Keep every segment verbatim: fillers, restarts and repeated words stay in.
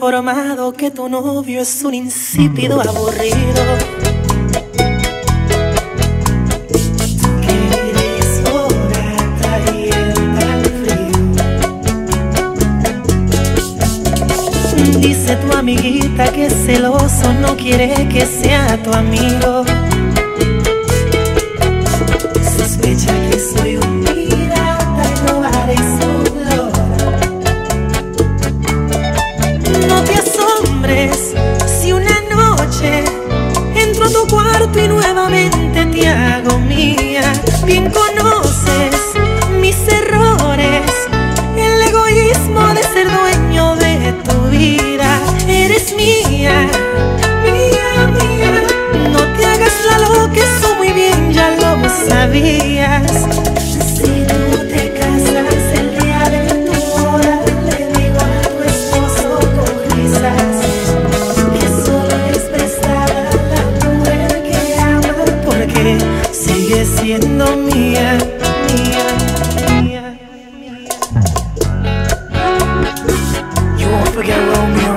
informado que tu novio es un insípido aburrido. Que eres fogata y él tan frío. Dice tu amiguita que es celoso, no quiere que sea tu amigo. Sospecha que soy un pirata y robaré su gloria. No te asombres si una noche entro a tu cuarto y nuevamente te hago mía. Bien conoces mis errores, el egoísmo de ser dueño de tu vida. Eres mía, mía, mía. No te hagas la loca, eso muy bien ya lo sabías. Si tú te casas el día de tu boda, le digo a tu esposo con risas que solo es prestada la mujer que ama, porque sigue siendo mía, mía, mía, mía. You won't forget Romeo.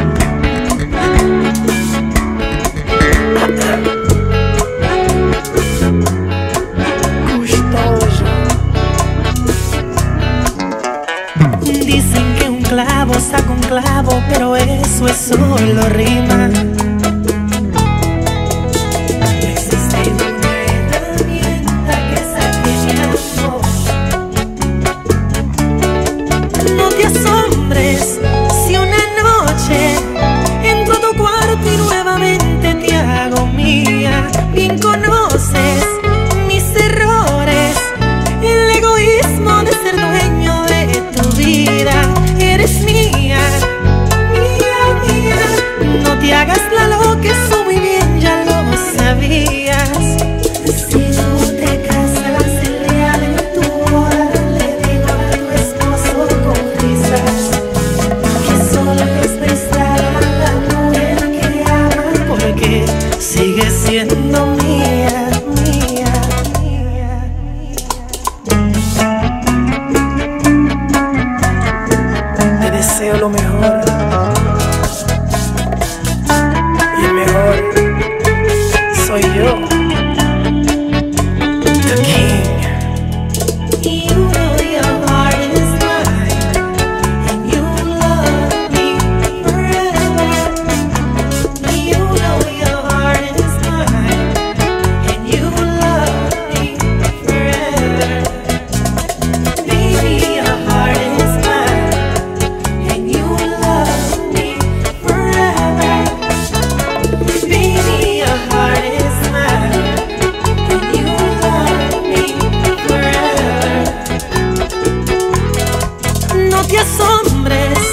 Dicen que un clavo saca un clavo, pero eso es solo rima. No existe una herramienta que saque mi amor. No te asombres si una noche entro a tu cuarto y nuevamente te hago mía. Bien conoces mis errores, el egoísmo de ser dueño de tu vida. Eres mía, mía, mía. No te hagas la loca, eso muy bien ya lo sabías. Si tú te casas el día de tu boda, le digo a tu esposo con risas que solo es prestada la mujer que ama, porque sigue siendo mía, mía, mía, mía. Te deseo lo mejor, y el mejor soy yo, the king. You know your heart is mine, and you love me forever. You know your heart is mine, and you love me forever. Baby, your heart is mine, and you love me forever. Baby, your heart is mine, and you love me forever. No te asombres